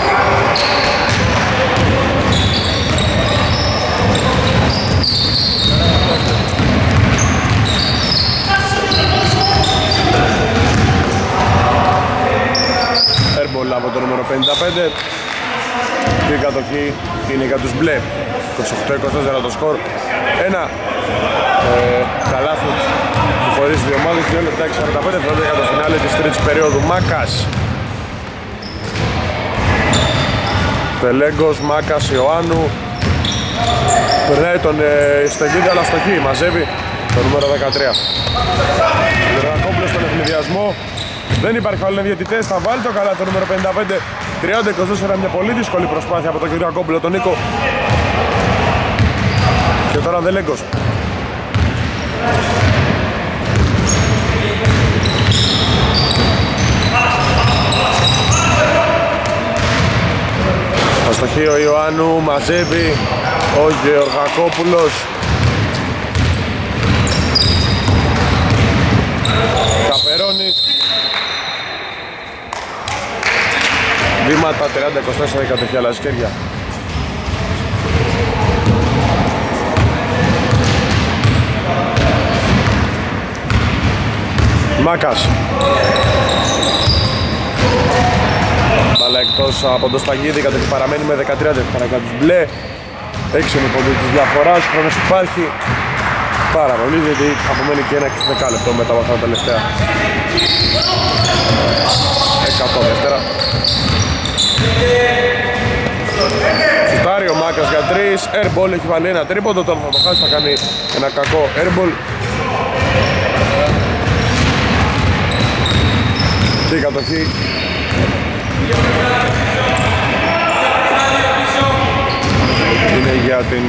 Airball από το νούμερο πενήντα πέντε. Και η κατοχή είναι για τους μπλε. είκοσι οκτώ είκοσι τέσσερα το σκορ. Ένα ε, καλάθι που χωρίζει δύο ομάδες. δύο λεπτά και σαράντα πέντε για το φινάλε της τρίτης περίοδου. Μάκας, Τελέγκος, Μάκας, Ιωάννου. Περνάει τον ε, Στεγίδη αλλά στοχή. Μαζεύει το νούμερο δεκατρία. Γεωργακόπουλος στον ευνηδιασμό. Δεν υπάρχει φάουλ, είναι διαιτητές. Θα βάλει το καλά το νούμερο πενήντα πέντε. τριάντα είκοσι τέσσερα, μια πολύ δύσκολη προσπάθεια από τον Γεωργακόπουλο, τον Νίκο. Και τώρα Δελέγκος. Αστοχή ο Ιωάννου, μαζεύει ο Γεωργακόπουλος. Καπερώνης. Βήματα τριάντα είκοσι τέσσερα η κατοχή αλλάζει χέρια. Μάκας. Μπάλα εκτός από το Σταγίδη, κατοχή παραμένει με δεκατρία δεύτερα για τους μπλε. έξι είναι η ποντή της διαφοράς, χρόνος υπάρχει πάρα πολύ γιατί απομένει και ένα δεκάλεπτο μετά από αυτά τα τελευταία. εκατό δεύτερα. Σουτάρει ο Μάκας για τρεις, airball, έχει βάλει ένα τρίποντο, τώρα θα το χάσει, θα κάνει ένα κακό airball. Και η κατοχή είναι για την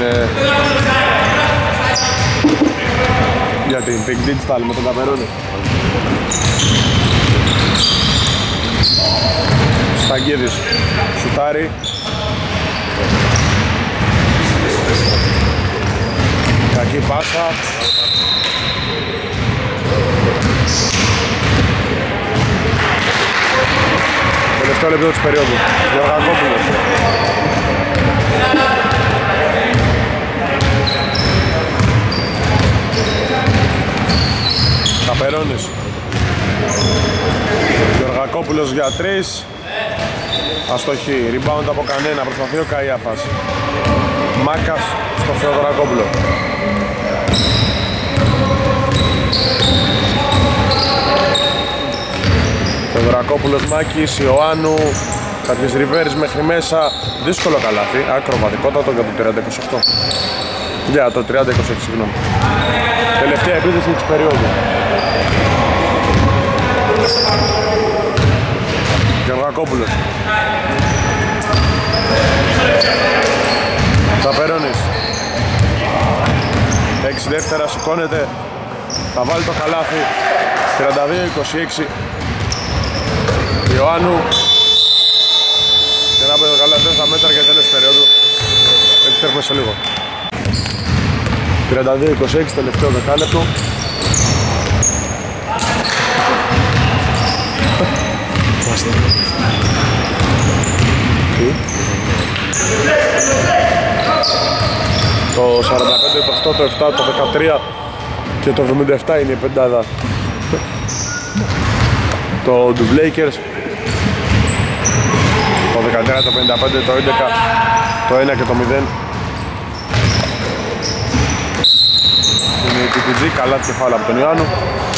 για την Big Digital με τον Καπερώνη. Σταγκίδης, σουτάρει. Κακή πάσα. Τελευταίο λεπτό της περίοδου. Γεωργακόπουλος. Καπερώνης. Γεωργακόπουλος για τρεις. Αστοχή. Rebound από κανένα. Προσπαθεί ο Καϊάφας. Μάκας στο Θεοδωρακόπουλο. Θεοδωρακόπουλος, Μάκης, Ιωάννου. Κάποιες ριβέρες μέχρι μέσα. Δύσκολο καλάθι. Ακροβατικότατο για το τριάντα είκοσι οκτώ. Για το τριάντα είκοσι έξι, συγγνώμη. Τελευταία επίθεση της περίοδου. Γεωργακόπουλος. Ταπερώνης. έξι δεύτερα, σηκώνεται. Θα βάλει το καλάθι. τριάντα δύο είκοσι έξι. Ιωάννου. Και να πει το καλάθι στα μέτρα και τέλος περίοδου. Επιστρέφουμε σε λίγο. τριάντα δύο είκοσι έξι, τελευταίο δεκάλεπτο. Το σαράντα πέντε, το οκτώ, το επτά, το δεκατρία και το εβδομήντα επτά είναι η πεντάδα. Το τους Lakers. Το δεκατρία, το πενήντα πέντε, το έντεκα, το ένα και το μηδέν. Είναι η πι πι τζι, καλά τη κεφάλα από τον Ιωάννου.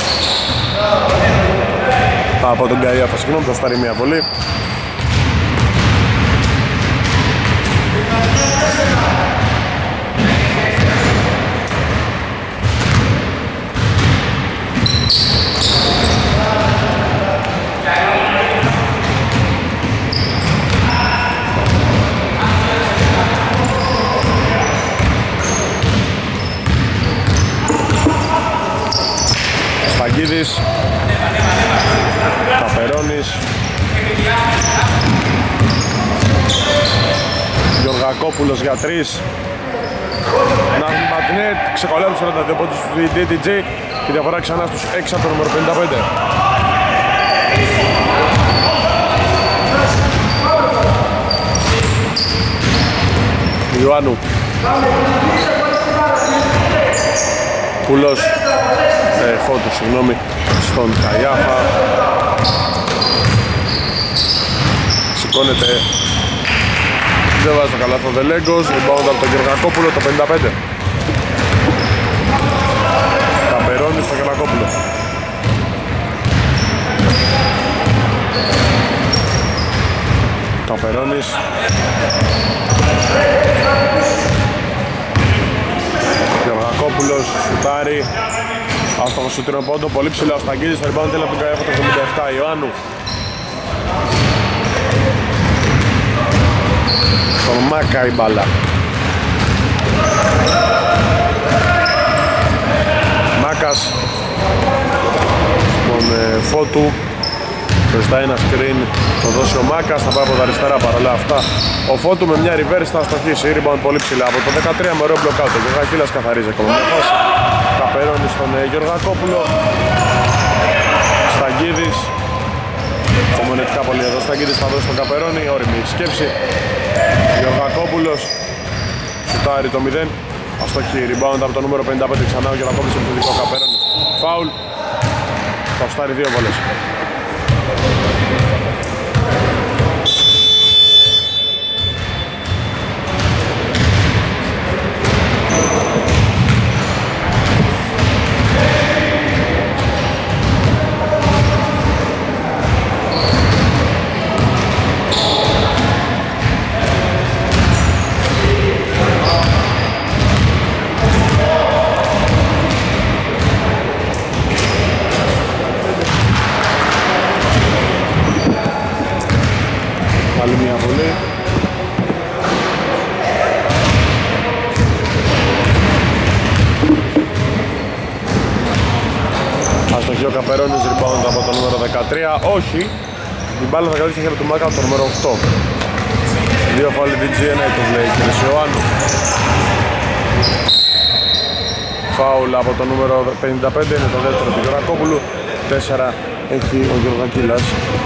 Από τον Καϊάφα, συγγνώμη, θα στάρει μια βολή. Σπαγγίδης, Καπερώνης, Γεωργακόπουλος για τρεις. Ναυματνέτ, ξεκολλάει τους σαράντα δύο πόντους του ντι τι τζι και διαφορά ξανά στους έξι από το νούμερο πενήντα πέντε. Ιωάννου. Πουλός. Ε, Φώτου, συγγνώμη, στον Καϊάφα. Σηκώνεται. Δεν βάζει το καλάθι ο Δελέγκος. Rebound από τον Γεωργακόπουλο, το πενήντα πέντε. Καπερώνει στο Γεωργακόπουλο. Καπερώνης. Γεωργακόπουλος, σουτάρει. Άστοχο σου τρία πόντο, πολύ ψηλά ο Σταγγίδης, θα rebound τέλει από τον Καϊάφα το εβδομήντα επτά, Ιωάννου. Στον Μάκα η μπάλα. Μάκας στον ε, Φώτου. Μπροστά ένα screen, το δώσει ο Μάκας, θα πάει από τα αριστερά παρόλα αυτά. Ο Φώτου με μια reverse θα αστοχίσει, rebound πολύ ψηλά από το δεκατρία με ωραίο μπλοκάουτ. Ο Γεωργακίλας καθαρίζει ακόμα μια φάση. Καπερώνει στον ε, Γεωργακόπουλο. Σταγγίδης. Ομονετικά πολύ εδώ. Σταγγίδης θα δώσει τον Καπερώνη, όριμη σκέψη. Γεωργακόπουλος. Σουτάρει το μηδέν. Αστοχή, rebound από το νούμερο πενήντα πέντε ξανά. Ο Γεωργακόπουλος με το δικό Καπερώνη. Φάουλ. Θα στάρει δύο βολές. Ο Καπερώνης rebound από το νούμερο δεκατρία, όχι. Η μπάλα θα καλύψει χέρι του Μάκα από το νούμερο οκτώ. Δύο φάουλ ντι τζι, ένα το λέει κύριε Ιωάννου. Φάουλ από το νούμερο πενήντα πέντε, είναι το δεύτερο του Γεωργακόπουλου. Τέσσερα έχει ο Γεωργακίλας.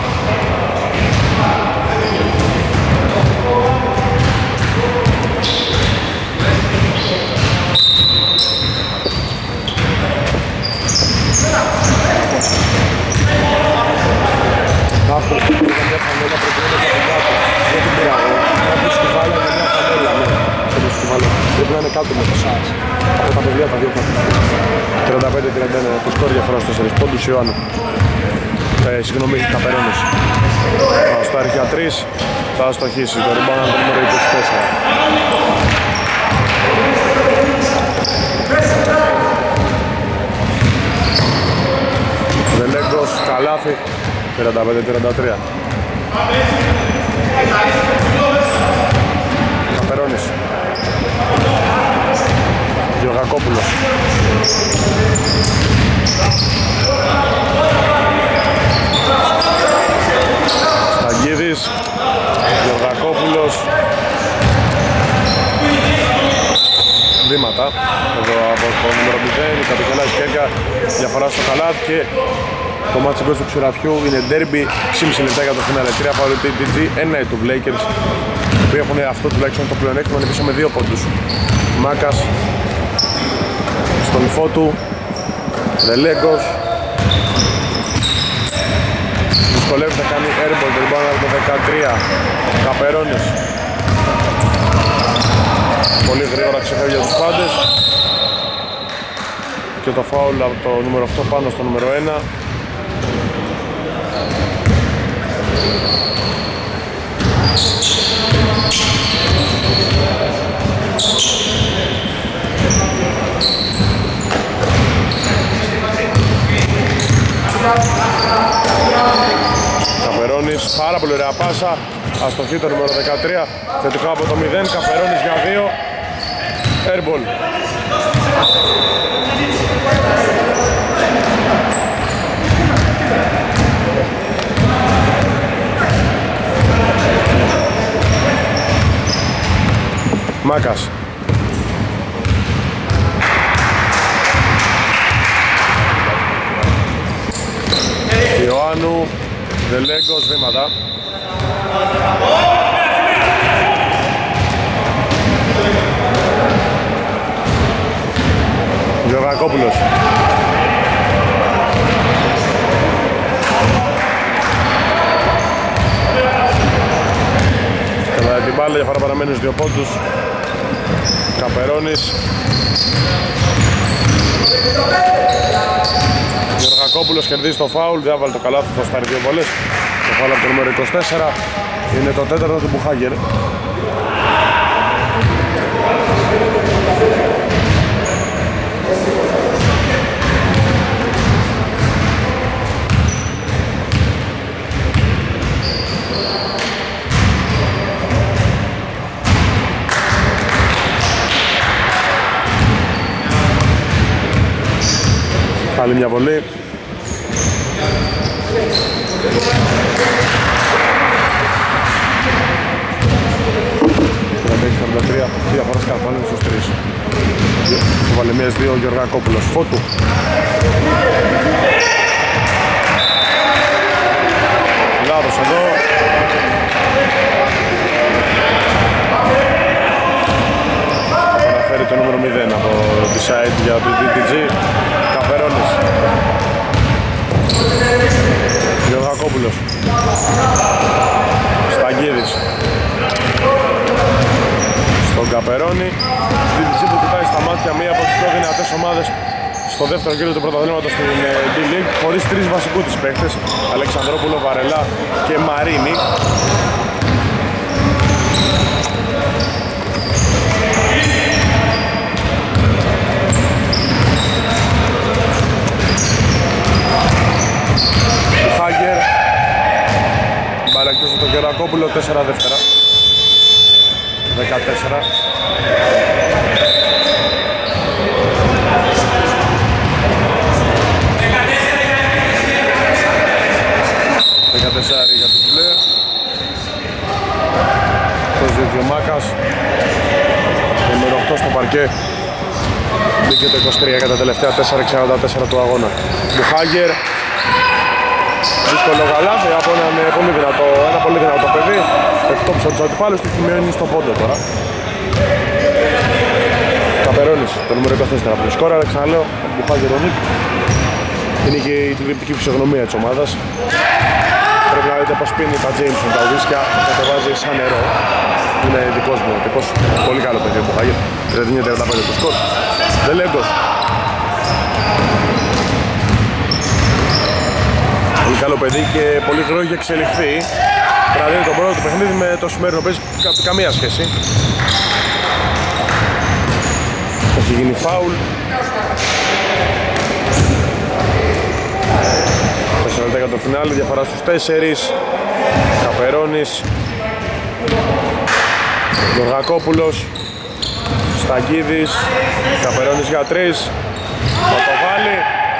Κάπου είχα μια φανέλα προκειμένου να την κάτω. Δεν την πήρα εγώ. Κάπου σκουβάλα με μια φανέλα, ναι. Πρέπει να είναι κάτω με το σας. Από τα παιδιά τα δύο κάτω. τριάντα πέντε τριάντα ένα, το σκορ διαφορά στους τέσσερις πόντους Ιωάννου. Ε, συγγνώμη, Καπερώνης. Στο αρχιά τρεις θα αστοχίσει το rebound το νούμερο είκοσι τέσσερα. Δελέγκος, καλάθι. τριάντα πέντε τριάντα τρία. Καπερώνης. Γεωργακόπουλος. Σταγγίδης. Γεωργακόπουλος. Βήματα εδώ από το νούμερο μηδέν, η κατοχελάζει Κέρκα, διαφορά στο καλάθ και το μάτσι γκολ του Ξηραφιού είναι ντέρμπι, έξι και μισό λεπτά για το φινάλε, τρία φάουλ του τι τζι, ένα του Lakers, που έχουν αυτό τουλάχιστον το πλεονέκτημα, είναι πίσω με δύο πόντους. Μάκας στον υφό του, Δελέγκος, δυσκολεύεται να κάνει airball, το rebound από το δεκατρία, Καπερώνης. Πολύ γρήγορα ξεφεύγει για τους πάντες και το φάουλ από το νούμερο οκτώ πάνω στο νούμερο ένα. Καπερώνης, πάρα πολύ ωραία πάσα, αστοχή το νούμερο δεκατρία, θετικό από το μηδέν, Καπερώνης για δύο, airball. Μάκας. Ιωάννου, Δελέγκος, βήματα. Γεωργακόπουλος. Κατά την μπάλα, διαφορά παραμένει στους δύο πόντους. Καπερώνης. Γεωργακόπουλος κερδίζει το φάουλ, δεν έβαλε το καλάθι, θα στάρει δύο βολές. Το φάουλ από το νούμερο είκοσι τέσσερα είναι το τέταρτο του Μπουχάγκερ. Άλλη μια βολή. τριάντα έξι σαράντα τρία, διαφορά σκαρφάνει στους τρεις. Το Βαλεμίας δύο, Γεωργακόπουλος. Φώτου. Λάθος εδώ. Αναφέρει το νούμερο μηδέν από τη side για το τι τι τζι. Καπερώνης. Γεωργακόπουλος. Σταγγίδης. Στον Καπερώνη. Στη τζι που κοιτάει στα μάτια μία από τις πιο δυνατές ομάδες στο δεύτερο γύρο του πρωταθλήματος στην D-League, χωρίς τρεις βασικού της παίκτες, Αλεξανδρόπουλο, Βαρελά και Μαρίνη. Χάγκερ, μπάλα εκτός από τον Γεωργακόπουλο, τέσσερα δεύτερα, δεκατέσσερα. δεκατέσσερα για τους Μπλε. Το ζήτει ο Μάκας. Το νούμερο οκτώ στο παρκέ. Μπήκε το είκοσι τρία για τα τελευταία τέσσερα εξήντα τέσσερα του αγώνα. Μπουχάγκερ. Δύσκολο καλάθι από έναν πολύ δυνατό, ένα πολύ δυνατό παιδί. Εκτόψε τους αντιπάλους του και μένει στο πόντο τώρα. Καπερώνης, το νούμερο είκοσι τέσσερα από τη σκόρα, αλλά ξαναλέω, Μπουχάγκερ ο Νίκ. Είναι και η τηλεοπτική φυσιογνωμία της ομάδας. Πρέπει να δείτε πως πίνει τα Jameson, τα ουίσκια, θα το βάζει σαν νερό. Είναι δικός μου, δικός, πολύ καλό παιδί ο Μπουχάγκερ. Δεν δίνει τριάντα πέντε το σκορ. Δελέγκος. Πολύ καλό παιδί και πολύ γρήγορα έχει εξελιχθεί. Δηλαδή το πρώτο του παιχνίδι με το σημερινό παίζει καμία σχέση. Έχει γίνει φάουλ. τέσσερα λεπτά για το φινάλι, διαφορά στους τέσσερις. Καπερώνης, Γεωργακόπουλος, Σταγκίδης, Καπερώνης για τρεις, θα το βάλει.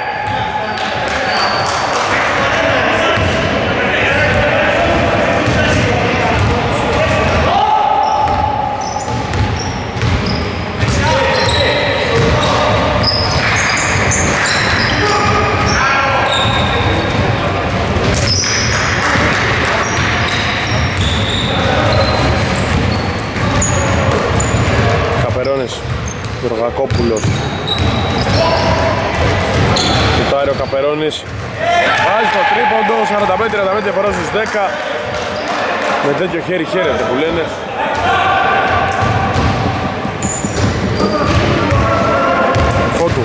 Γεωργακόπουλος, κοιτάει ο Καπερώνης, βάζει το τρίποντο, σαράντα πέντε τριάντα πέντε διαφορά στους δέκα. Με τέτοιο χέρι χαίρεται που λένε. Φώτου,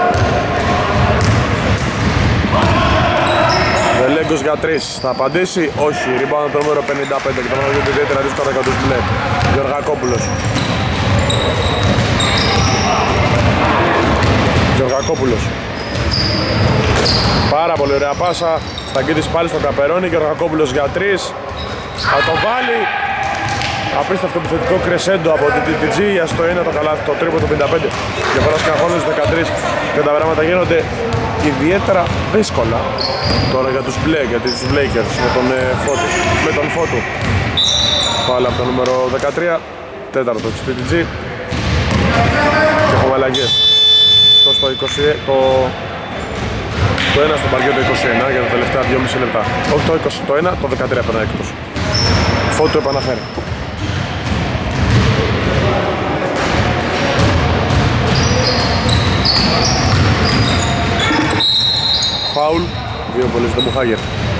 Δελέγκος για τρεις, θα απαντήσει, όχι, rebound το νούμερο πενήντα πέντε και το μόνο γίνεται ιδιαίτερα δύσκολα για τους μπλε. Γεωργακόπουλος, Γεωργακόπουλος, πάρα πολύ ωραία πάσα, Σταγκίδης πάλι στον Καπερώνη, Γεωργακόπουλος για τρεις, θα το βάλει. Απίστευτο επιθετικό κρεσέντο από την τι τι τζι για στο ένα το καλάθι, το τρίπο το πενήντα πέντε. Διαφορά σκαφώνες δεκατρείς και τα πράγματα γίνονται ιδιαίτερα δύσκολα τώρα για τους μπλε, γιατί τους Lakers με τον ε, Φώτου, με τον Φώτου. Πάλι από το νούμερο δεκατρία, τέταρτο της τι τι τζι και έχουμε αλλαγές. Στο είκοσι, το, το ένα στο παρκέ το είκοσι ένα για τα τελευταία δυόμισι λεπτά. Όχι το είκοσι, το ένα, το δεκατρία περνάει εκτός. Φώτου επαναφέρει. Φάουλ, δύο βολές στον Μπουχάγερ.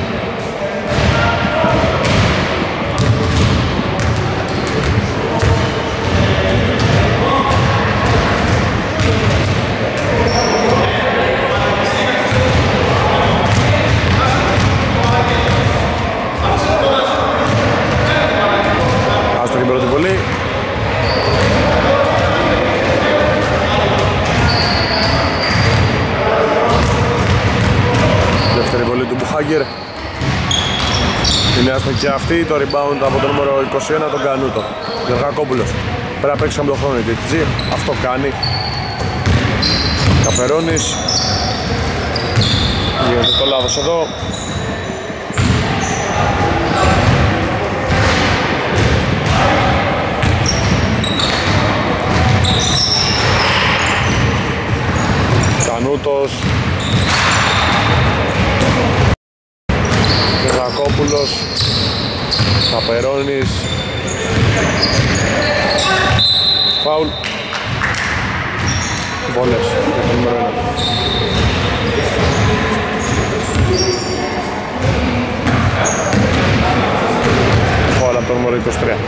Είναι άστοχη αυτή, το rebound από το νούμερο είκοσι ένα, τον Κανούτο. Γεωργακόπουλος, πρέπει να παίξει τον χρόνο η τι τι τζι, αυτό κάνει. Καπερώνης, γίνεται το λάθος εδώ. Κανούτος, Γεωργακόπουλος, Καπερώνης, φάουλ, βόλες για το νούμερο ένα. Φάουλ από το νούμερο είκοσι τρία.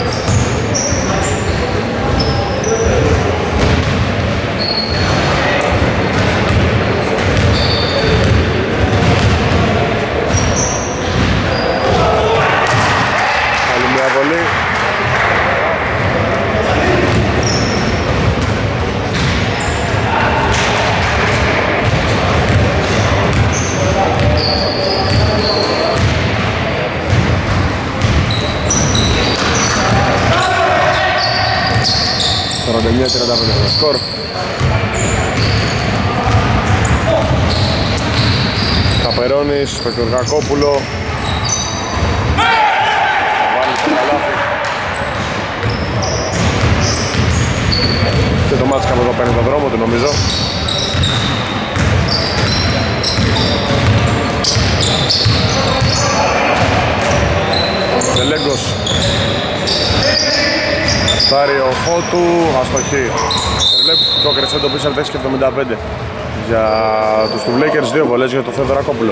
σαράντα εννιά τριάντα πέντε το σκορ. Καπερώνης στο Γεωργακόπουλο. Βάλει το καλάθι. Και το μάτς κάπου εδώ παίρνει τον δρόμο του νομίζω. Τελέγκος. Στάρει ο Φώτου, αστοχή. Βλέπεις το κρεσέντο πίσω από έξι εβδομήντα πέντε για τους του Lakers, δύο βολές για το Θεοδωρακόπουλο.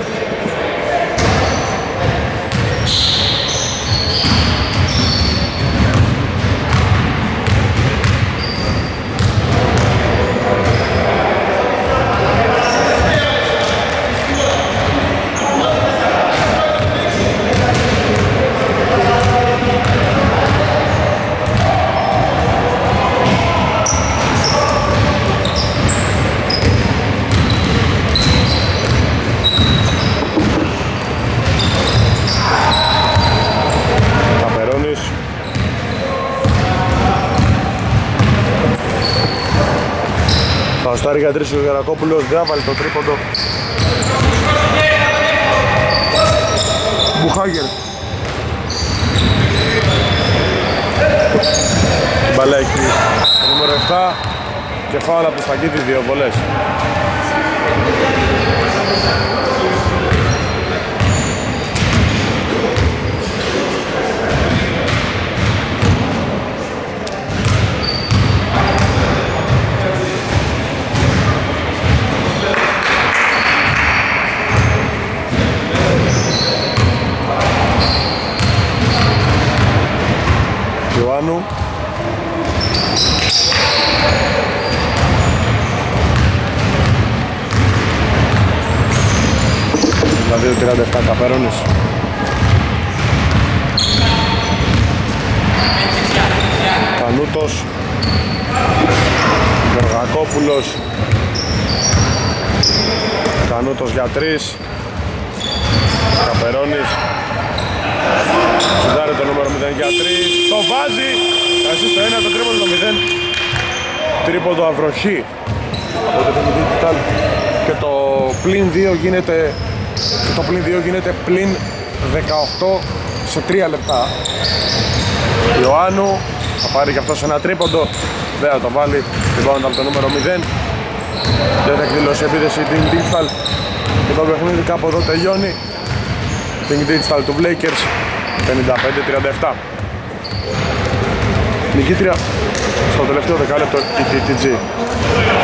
Θα στάρει για τρεις ο Γερακόπουλος, δεν άβαλε το τρίποντο. Μπουχάγερ. Μπαλά έχει το νούμερο επτά και φάουλ από το Στακίτη, δύο βολές. Ιωάννου. Δηλαδή τριάντα επτά Καπερώνης. Κανούτος. Γεωργακόπουλος. Κανούτος για τρεις. Καπερώνης. Σουδάρει το νούμερο μηδέν για τρεις. Το βάζει. Εσύ στο ένα, το τρίποντο το μηδέν. Τρίποντο Αυροχή. Οπότε το digital. Και το πλην δύο γίνεται. Και το πλην δύο γίνεται πλην δεκαοκτώ σε τρία λεπτά. Ιωάννου θα πάρει και αυτός ένα τρίποντο. Δεν θα το βάλει. Λοιπόν, από το νούμερο μηδέν. Δεν θα εκδηλώσει επίδεση την digital. Και το παιχνίδι κάπου εδώ τελειώνει. Την digital του Lakers πενήντα πέντε τριάντα επτά. Νικήτρια στο τελευταίο δεκάλεπτο η τι τι τζι.